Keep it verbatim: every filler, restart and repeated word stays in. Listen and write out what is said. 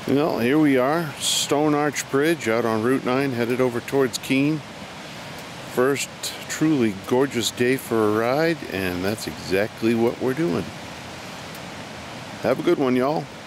Well, here we are, Stone Arch Bridge out on Route nine, headed over towards Keene. First truly gorgeous day for a ride, and that's exactly what we're doing. Have a good one, y'all.